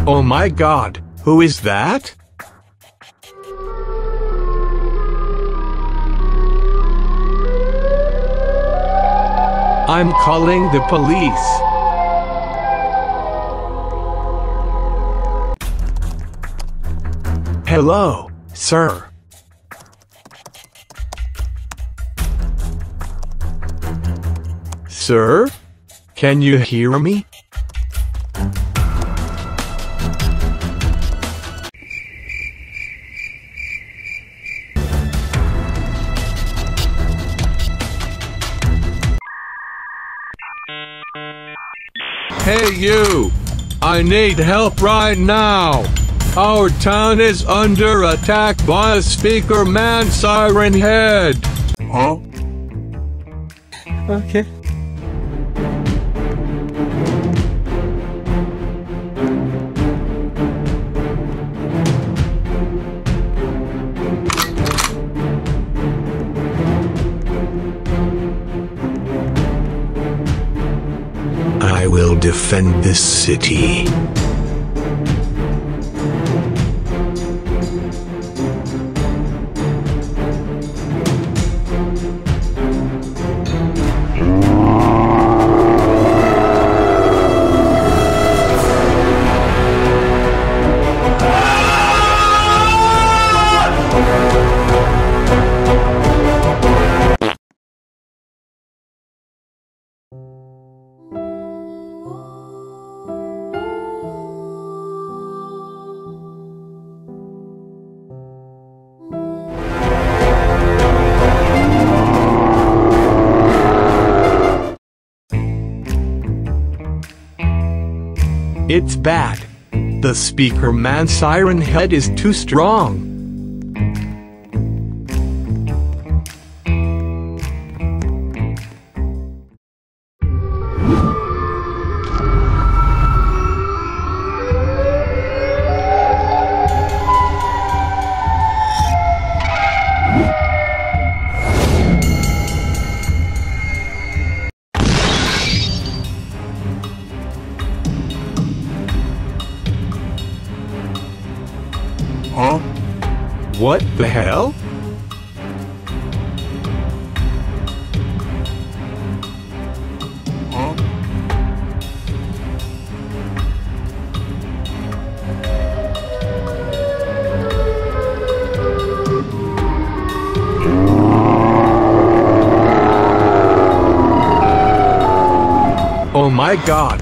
Oh my God, who is that? I'm calling the police. Hello, sir. Sir? Can you hear me? Hey you! I need help right now! Our town is under attack by a speaker man siren head! Huh? Okay. I will defend this city. It's bad. The speaker man siren head is too strong. Huh? What the hell? Huh? Oh my God!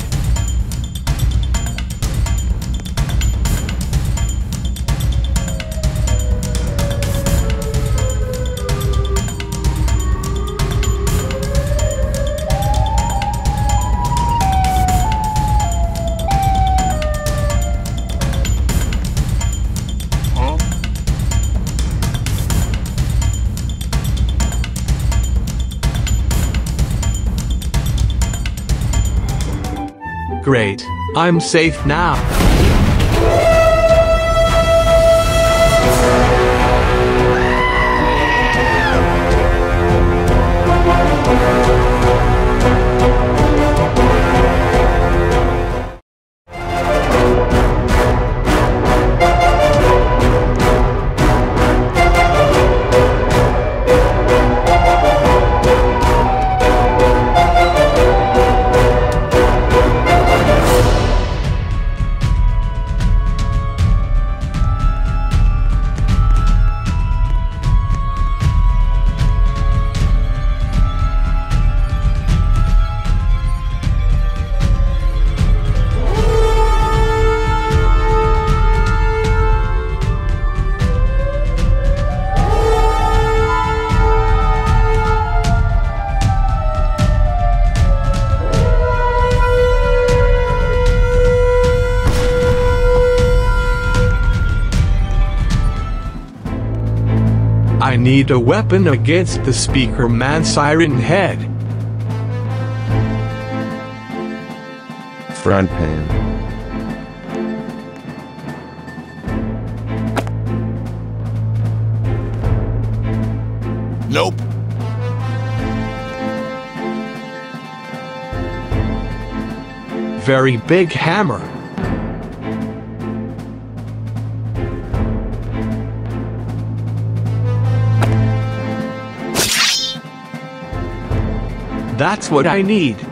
Great, I'm safe now. I need a weapon against the speaker man siren head. Front pan. Nope. Very big hammer. That's what I need.